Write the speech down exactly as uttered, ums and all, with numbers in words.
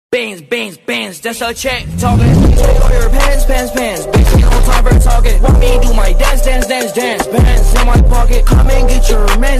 Bands, bands, bands, that's a check talking. Take all your pants, pants, pants. Bitch, you don't time for talking. Want me do my dance, dance, dance, dance. Bands in my pocket. Come and get your man.